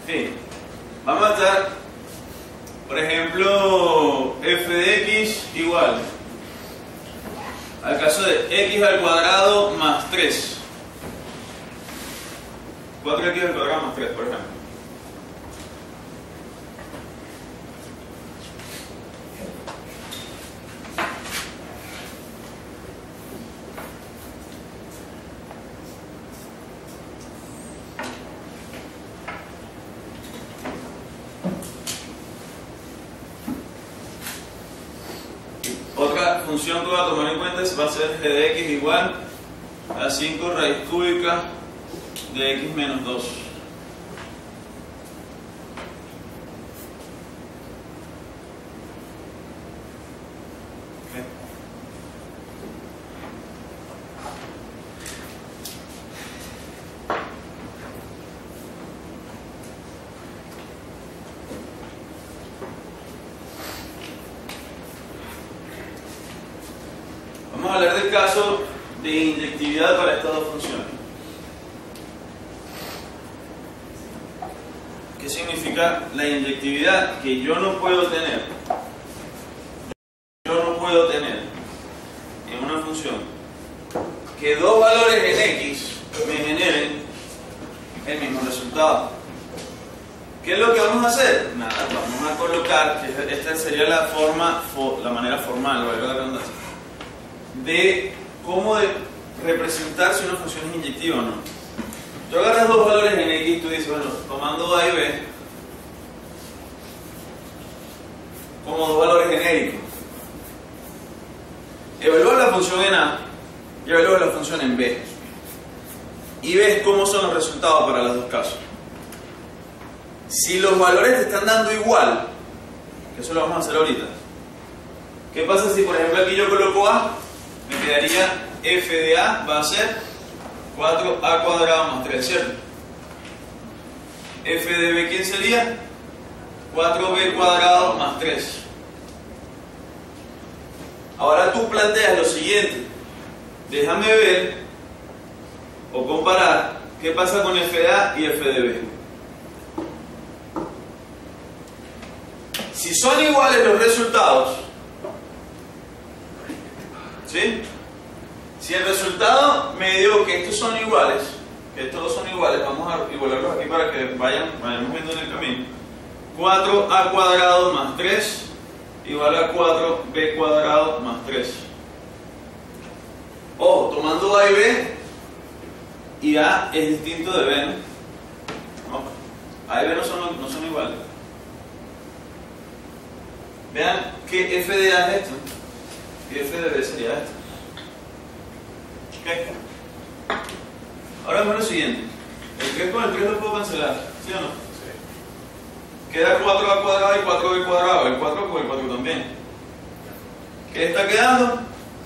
Sí. Vamos a estar, por ejemplo, f de x igual al caso de x al cuadrado más 3. 4x al cuadrado más 3, por ejemplo. Otra función que voy a tomar en cuenta va a ser g de x igual a 5 raíz cúbica de x menos 2. Vamos a hablar del caso de inyectividad para estas dos funciones. ¿Qué significa la inyectividad? Que yo no puedo tener en una función que dos valores en x me generen el mismo resultado. ¿Qué es lo que vamos a hacer? Nada, vamos a colocar, que esta sería la manera formal, valga la redundancia, de cómo representar si una función es inyectiva o no. Tú agarras dos valores en x y tú dices, bueno, tomando a y b como dos valores genéricos, evalúa la función en a y evalúa la función en b y ves cómo son los resultados para los dos casos. Si los valores te están dando igual, que eso lo vamos a hacer ahorita, ¿qué pasa si por ejemplo aquí yo coloco a? Me quedaría f de a va a ser 4a cuadrado más 3, ¿cierto? F de b, ¿quién sería? 4b cuadrado más 3. Ahora tú planteas lo siguiente. Déjame ver o comparar qué pasa con f de a y f de b. Si son iguales los resultados, ¿sí? Si el resultado me dio que estos son iguales, que estos son iguales, vamos a igualarlos aquí para que vayamos viendo en el camino. 4a cuadrado más 3 igual a 4b cuadrado más 3. Ojo, tomando a y b, y a es distinto de b, ¿no? A y b no son iguales. Vean que f de a es esto y f de b sería esto. ¿Okay? Ahora vemos lo siguiente. El 3 con el 3 lo puedo cancelar, ¿sí o no? Sí. Queda 4a cuadrado y 4b cuadrado, el 4 con el 4 también. ¿Qué está quedando?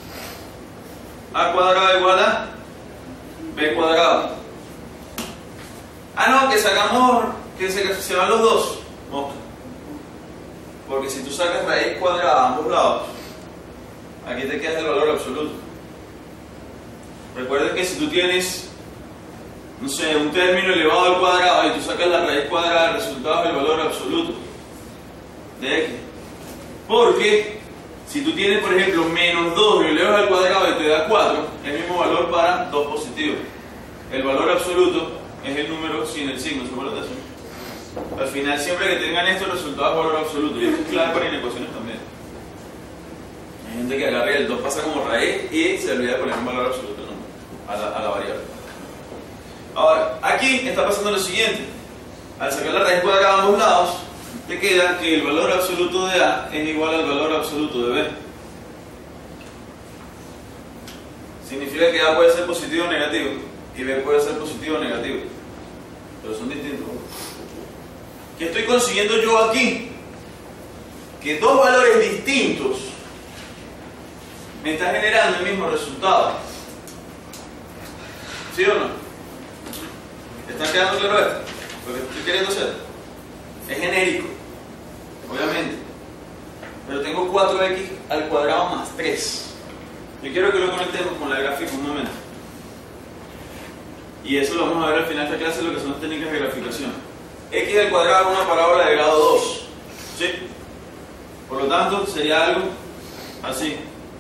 A cuadrado igual a b cuadrado. Ah, no, que sacamos, que se van los dos. No. Porque si tú sacas raíz cuadrada a ambos lados, aquí te queda el valor absoluto. Recuerda que si tú tienes, no sé, un término elevado al cuadrado y tú sacas la raíz cuadrada, el resultado es el valor absoluto de x. Porque si tú tienes, por ejemplo, menos 2 y lo elevas al cuadrado y te da 4, es el mismo valor para 2 positivos. El valor absoluto es el número sin el signo, ¿se acuerdan de eso? Al final, siempre que tengan esto, el resultado es valor absoluto. Y esto es clave para inecuaciones también. Hay gente que agarra el 2 pasa como raíz y se olvida de poner un valor absoluto, ¿no? a la variable. Ahora, aquí está pasando lo siguiente. Al sacar la raíz cuadrada a ambos lados, te queda que el valor absoluto de a es igual al valor absoluto de b. Significa que a puede ser positivo o negativo y b puede ser positivo o negativo, pero son distintos. ¿Qué estoy consiguiendo yo aquí? Que dos valores distintos me están generando el mismo resultado. ¿Sí o no? ¿Están quedando claro esto? Lo que estoy queriendo hacer es genérico, obviamente, pero tengo 4x al cuadrado más 3. Yo quiero que lo conectemos con la gráfica un momento, y eso lo vamos a ver al final de esta clase, lo que son las técnicas de graficación. x al cuadrado es una parábola de grado 2. ¿Sí? Por lo tanto, sería algo así.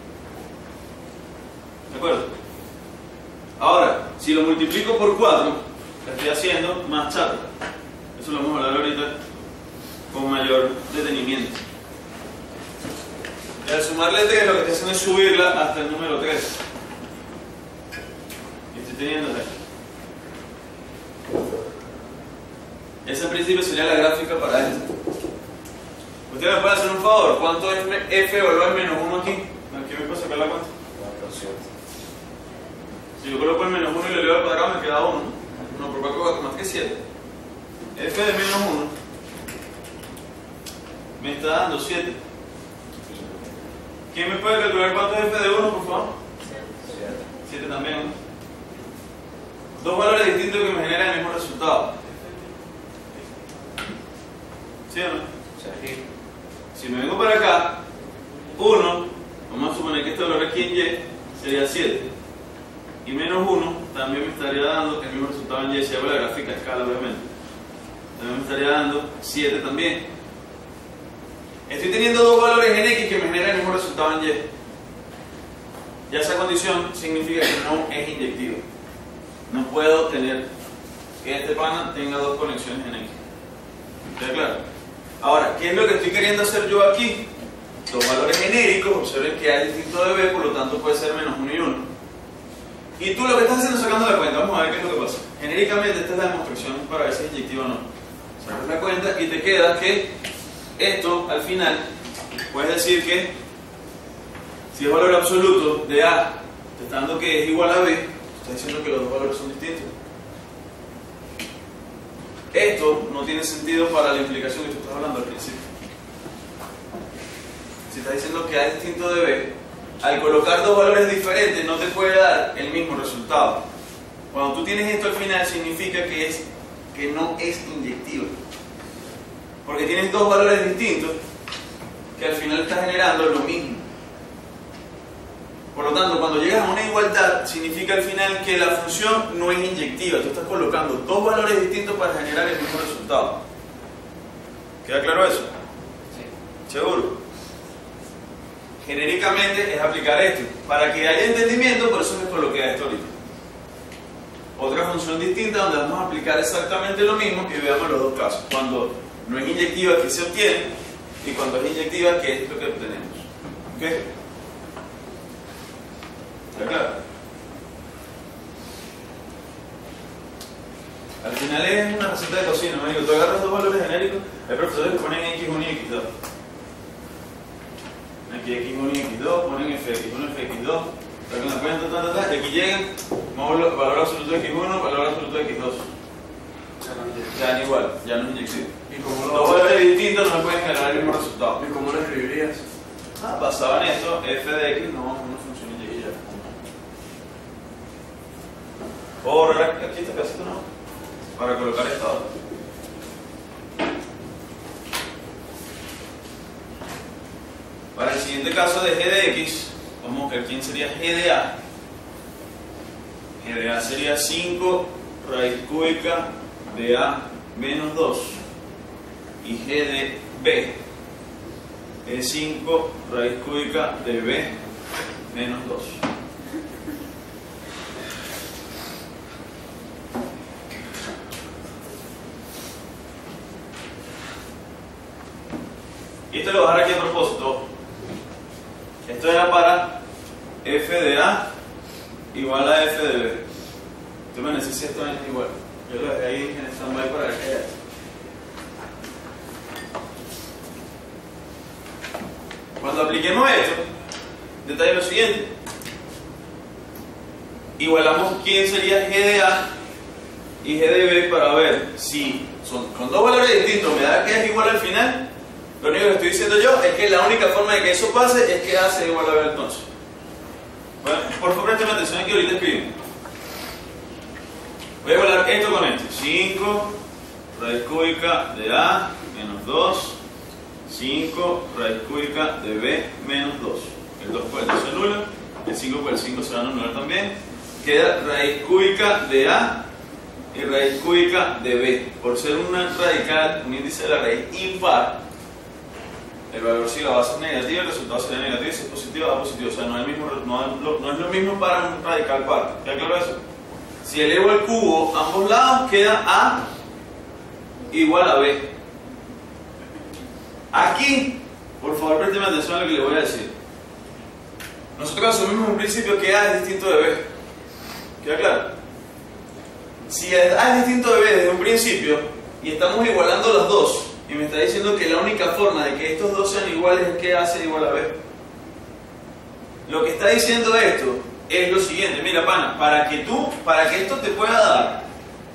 ¿De acuerdo? Ahora, si lo multiplico por 4, lo estoy haciendo más chato. Eso lo vamos a hablar ahorita con mayor detenimiento. Y al sumar la 3, lo que estoy haciendo es subirla hasta el número 3. Y estoy teniendo 3. Esa en principio sería la gráfica para esto. Ustedes me pueden hacer un favor. ¿Cuánto es f evaluado en menos 1 aquí? Aquí me puedo sacar la cuenta. 400. Si yo coloco el menos 1 y lo elevo al cuadrado, me queda 1. 1 por 4 más que 7. F de menos 1 me está dando 7. ¿Quién me puede calcular cuánto es f de 1, por favor? 7 también, ¿no? Dos valores distintos que me generan el mismo resultado. ¿Sí o no? Sí. Si me vengo para acá, 1, vamos a suponer que este valor aquí en y sería 7. Y menos 1 también me estaría dando el mismo resultado en y, si hago la gráfica a escala, obviamente. También me estaría dando 7 también. Estoy teniendo dos valores en x que me generan el mismo resultado en y. Ya esa condición significa que no es inyectivo. No puedo tener que este pana tenga dos conexiones en x. ¿Está claro? Ahora, ¿qué es lo que estoy queriendo hacer yo aquí? Dos valores genéricos, observen que hay distinto de b, por lo tanto puede ser menos 1 y 1. Y tú lo que estás haciendo es sacando la cuenta. Vamos a ver qué es lo que pasa. Genéricamente esta es la demostración para ver si es inyectivo o no. Sacas la cuenta y te queda que esto al final puedes decir que si es valor absoluto de a, te está dando que es igual a b, está diciendo que los dos valores son distintos. Esto no tiene sentido para la implicación que tú estás hablando al principio. Si estás diciendo que a es distinto de b, al colocar dos valores diferentes no te puede dar el mismo resultado. Cuando tú tienes esto al final significa que no es inyectivo. Porque tienes dos valores distintos que al final estás generando lo mismo. Por lo tanto, cuando llegas a una igualdad, significa al final que la función no es inyectiva. Tú estás colocando dos valores distintos para generar el mismo resultado. ¿Queda claro eso? Sí. ¿Seguro? Genéricamente es aplicar esto. Para que haya entendimiento, por eso les coloqué esto ahorita. Otra función distinta donde vamos a aplicar exactamente lo mismo y veamos los dos casos. Cuando no es inyectiva, ¿qué se obtiene? Y cuando es inyectiva, ¿qué es lo que obtenemos? ¿Ok? ¿Está claro? Al final es una receta de cocina, ¿no? Digo, tú agarras dos valores genéricos, hay profesores que ponen x1 y x2. Aquí x1 y x2, ponen fx1 y fx2, sacan la cuenta, y aquí llegan, valor absoluto de x1, valor absoluto de x2. Ya dan igual, ya no es inyectivo. Dos valores distintos no me pueden generar el mismo resultado. ¿Y cómo lo escribirías? Basado en esto, f de x no funciona inyectiva. ¿Puedo borrar aquí este casito, no? Para colocar esta otra. Para el siguiente caso de g de x, vamos a ver quién sería g de a. G de a sería 5 raíz cúbica de a menos 2. Y g de b es 5 raíz cúbica de b menos 2. Y esto lo voy a dejar aquí a propósito. Esto era para f de a igual a f de b. Tú me necesitas si esto es igual. Yo lo dejé ahí en stand-by para que haya. Cuando apliquemos esto, detalle lo siguiente. Igualamos quién sería g de a y g de b para ver si son con dos valores distintos me da que es igual al final. Lo único que estoy diciendo yo es que la única forma de que eso pase es que a sea igual a b entonces. Bueno, por favor presten atención aquí, ahorita escriben. Voy a igualar esto con esto. 5 raíz cúbica de a menos 2. 5 raíz cúbica de b menos 2. El 2 por el 2 se anula. El 5 por el 5 se va a anular también. Queda raíz cúbica de a y raíz cúbica de b. Por ser una radical, un índice de la raíz impar, el valor, si la base es negativa, el resultado sería negativo, y si es positivo, da positivo. O sea, no es lo mismo para un radical par. ¿Queda claro eso? Si elevo al cubo a ambos lados, queda a igual a b. Aquí, por favor, présteme atención a lo que le voy a decir. Nosotros asumimos en principio que a es distinto de b. ¿Queda claro? Si a es distinto de b desde un principio y estamos igualando los dos, y me está diciendo que la única forma de que estos dos sean iguales es que a sea igual a b. Lo que está diciendo esto es lo siguiente. Mira, pana, para que esto te pueda dar,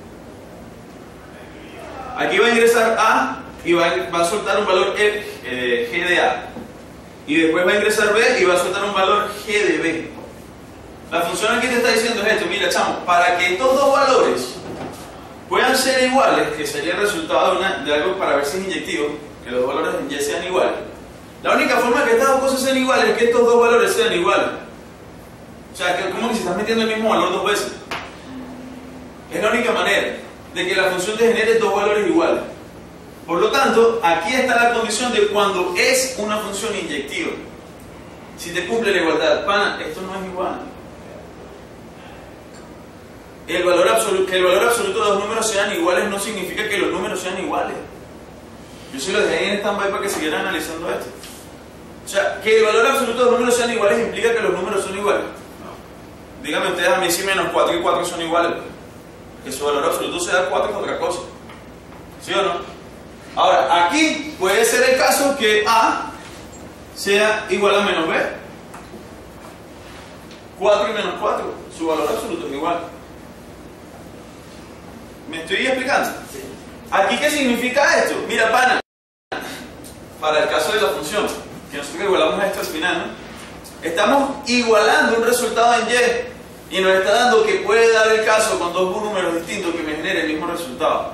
aquí va a ingresar a y va a soltar un valor g de a, y después va a ingresar b y va a soltar un valor g de b. La función aquí te está diciendo es esto. Mira, chamo, para que estos dos valores puedan ser iguales, que sería el resultado de algo para ver si es inyectivo, que los valores en y sean iguales, la única forma de que estas dos cosas sean iguales es que estos dos valores sean iguales. O sea, que como que si estás metiendo el mismo valor dos veces. Es la única manera de que la función te genere dos valores iguales. Por lo tanto, aquí está la condición de cuando es una función inyectiva. Si te cumple la igualdad, pana, esto no es igual. Que el valor absoluto de dos números sean iguales no significa que los números sean iguales. Yo se lo dejé ahí en stand-by para que siguieran analizando esto. O sea, que el valor absoluto de los números sean iguales implica que los números son iguales. No. Díganme ustedes a mí si menos 4 y 4 son iguales. Que su valor absoluto sea 4 es otra cosa. ¿Sí o no? Ahora, aquí puede ser el caso que A sea igual a menos B. 4 y menos 4. Su valor absoluto es igual. ¿Me estoy explicando? Sí. ¿Aquí qué significa esto? Mira, pana, para el caso de la función, que nosotros igualamos esto al final, ¿no? Estamos igualando un resultado en y nos está dando que puede dar el caso con dos números distintos que me genere el mismo resultado.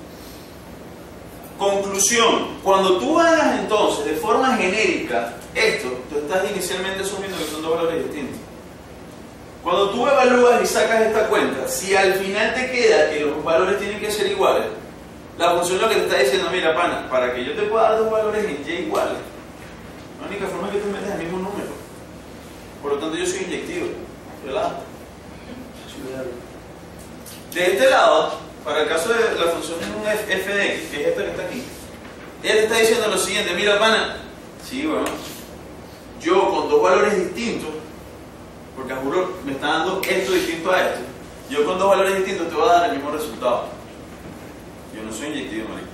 Conclusión: cuando tú hagas entonces de forma genérica esto, tú estás inicialmente asumiendo que son dos valores distintos. Cuando tú evalúas y sacas esta cuenta, si al final te queda que los valores tienen que ser iguales, la función lo que te está diciendo: mira, pana, para que yo te pueda dar dos valores en y iguales, la única forma es que tú metas el mismo número. Por lo tanto, yo soy inyectivo. ¿Verdad? De este lado, para el caso de la función f de x, que es esta que está aquí, ella te está diciendo lo siguiente: mira, pana, sí, bueno, yo con dos valores distintos, porque juro me está dando esto distinto a esto, yo con dos valores distintos te voy a dar el mismo resultado. Yo no soy inyectivo, marico.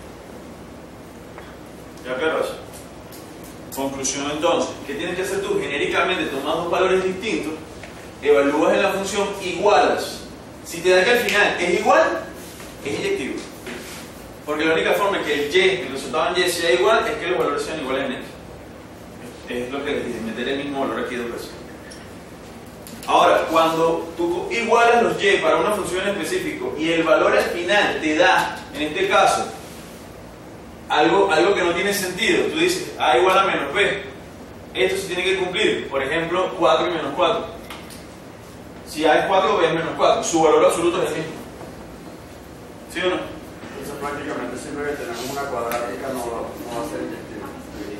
¿Ya claro eso? Conclusión entonces: ¿qué tienes que hacer tú? Genéricamente tomas dos valores distintos, evalúas en la función, igualas. Si te da que al final es igual, es inyectivo. Porque la única forma que el resultado en y sea igual es que los valores sean iguales en x. Es lo que les dije, meter el mismo valor aquí dos veces. Ahora, cuando tú igualas los y para una función en específico y el valor al final te da, en este caso, algo que no tiene sentido, tú dices a igual a menos b, esto se tiene que cumplir. Por ejemplo, 4 y menos 4. Si a es 4, b es menos 4. Su valor absoluto es el mismo. ¿Sí o no? Entonces prácticamente siempre que tenemos una cuadrática no va a ser inyectiva.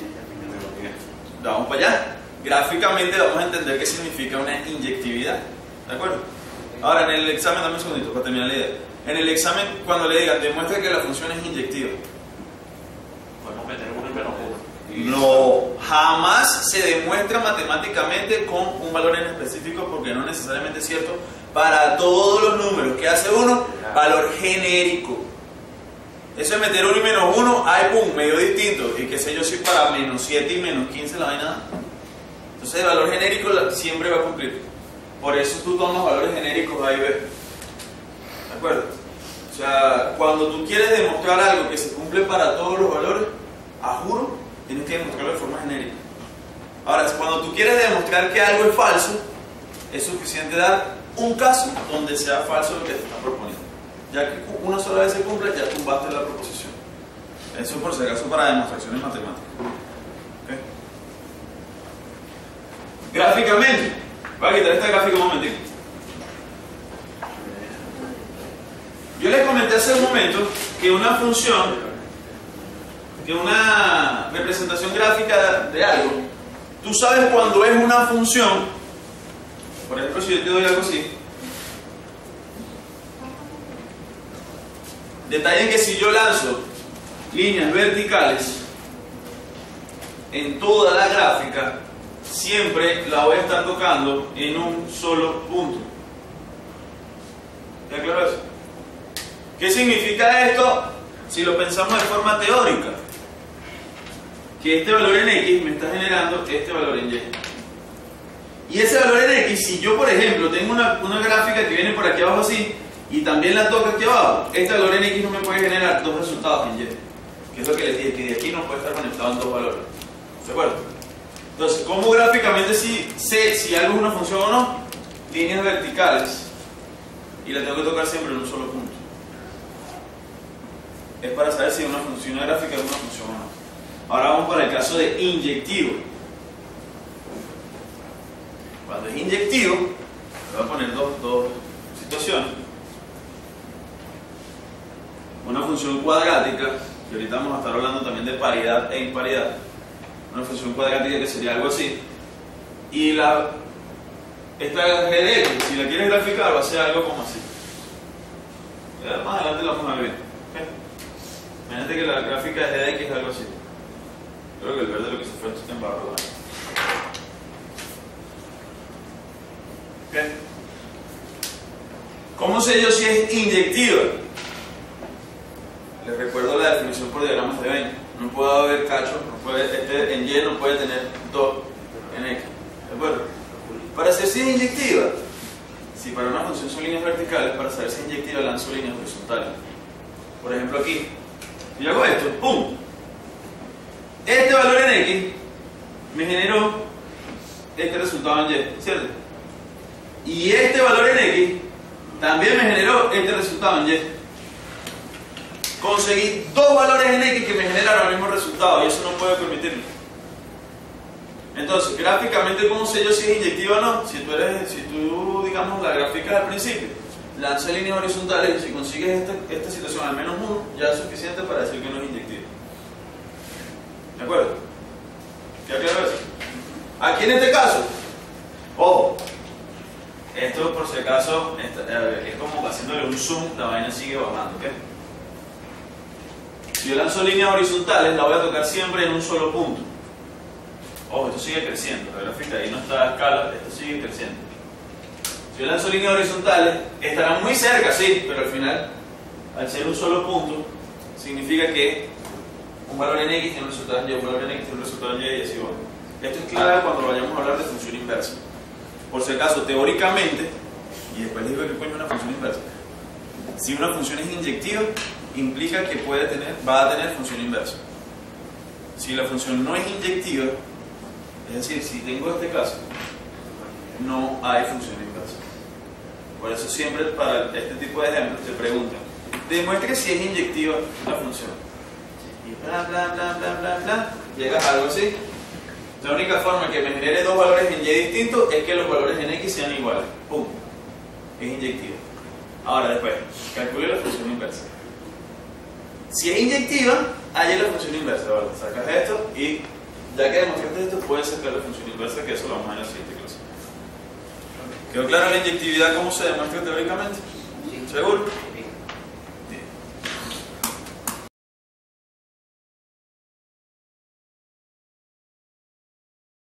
Vamos para allá. Gráficamente vamos a entender qué significa una inyectividad. ¿De acuerdo? Ahora, en el examen, dame un segundito para terminar la idea. En el examen, cuando le digan, demuestre que la función es inyectiva, podemos meter 1 y menos 1. No, jamás se demuestra matemáticamente con un valor en específico, porque no necesariamente es cierto para todos los números. ¿Qué hace uno? Valor genérico. Eso es meter 1 y menos 1, hay pum, medio distinto. Y qué sé yo, si para menos 7 y menos 15 la vaina. Entonces el valor genérico siempre va a cumplir. Por eso tú tomas valores genéricos A y B. ¿De acuerdo? O sea, cuando tú quieres demostrar algo que se cumple para todos los valores, a juro, tienes que demostrarlo de forma genérica. Ahora, cuando tú quieres demostrar que algo es falso, es suficiente dar un caso donde sea falso lo que te están proponiendo. Ya que una sola vez se cumple, ya tumbaste la proposición. Eso por si acaso para demostraciones matemáticas. ¿Okay? Gráficamente, voy a quitar esta gráfica un momentito. Yo les comenté hace un momento que una función, que una representación gráfica de algo, tú sabes cuando es una función. Por ejemplo, si yo te doy algo así, detallen que si yo lanzo líneas verticales en toda la gráfica, siempre la voy a estar tocando en un solo punto. ¿Está claro eso? ¿Qué significa esto si lo pensamos de forma teórica? Que este valor en X me está generando este valor en Y. Y ese valor en X, si yo por ejemplo tengo una gráfica que viene por aquí abajo así y también la toco aquí abajo, este valor en X no me puede generar dos resultados en Y. Que es lo que les dije, que de aquí no puede estar conectado en dos valores. ¿De acuerdo? Entonces, ¿cómo gráficamente sé si algo es una función o no? Líneas verticales. Y la tengo que tocar siempre en un solo punto. Es para saber si una gráfica es una función o no. Ahora vamos para el caso de inyectivo. Cuando es inyectivo, le voy a poner dos situaciones. Una función cuadrática, y ahorita vamos a estar hablando también de paridad e imparidad. Una función cuadrática que sería algo así. Y esta g de x, si la quieres graficar, va a ser algo como así. Más adelante la vamos a ver bien. ¿Okay? Imagínate que la gráfica de g de x es algo así. Creo que el verde lo que se fue está en barro. ¿Okay? ¿Cómo sé yo si es inyectiva? Les recuerdo la definición por diagramas de Venn. No puede haber cacho, este en Y no puede tener 2 en X. ¿De acuerdo? Para saber si es inyectiva, si para una función son líneas verticales, para saber si es inyectiva lanzo líneas horizontales. Por ejemplo aquí, si yo hago esto, ¡pum! Este valor en X me generó este resultado en Y, ¿cierto? Y este valor en X también me generó este resultado en Y. Conseguí dos valores en X que me generaron el mismo resultado y eso no puedo permitirlo. Entonces, gráficamente, ¿cómo sé yo si es inyectiva o no? Si tú digamos, la gráfica al principio, lanza líneas horizontales y si consigues esta situación al menos uno, ya es suficiente para decir que no es inyectiva. ¿De acuerdo? ¿Queda claro eso? Aquí en este caso, ojo, esto por si acaso es como haciéndole un zoom, la vaina sigue bajando, ¿ok? Si yo lanzo líneas horizontales, la voy a tocar siempre en un solo punto. Ojo, esto sigue creciendo, la gráfica ahí no está a escala, esto sigue creciendo. Si yo lanzo líneas horizontales, estarán muy cerca, sí, pero al final, al ser un solo punto, significa que un valor en X tiene un resultado en Y, un valor en X tiene un resultado en Y y así va. Esto es clave cuando vayamos a hablar de función inversa. Por si acaso, teóricamente, y después les digo que coño es una función inversa, si una función es inyectiva, implica que va a tener función inversa. Si la función no es inyectiva, es decir, si tengo este caso, no hay función inversa. Por eso siempre para este tipo de ejemplos te preguntan, demuestre si es inyectiva la función. Y bla bla bla bla bla bla, llegas a algo así. La única forma que me genere dos valores en Y distintos es que los valores en X sean iguales. ¡Pum! Es inyectiva. Ahora después, calcule la función inversa. Si es inyectiva, hay la función inversa, ¿vale? Sacas esto y ya que demostraste esto, puedes sacar la función inversa, que eso lo vamos a ver en la siguiente clase. ¿Quedó clara la inyectividad cómo se demuestra teóricamente? ¿Seguro?